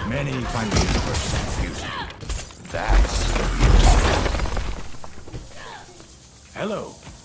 Many find the universe confusing. That's the beauty. Hello.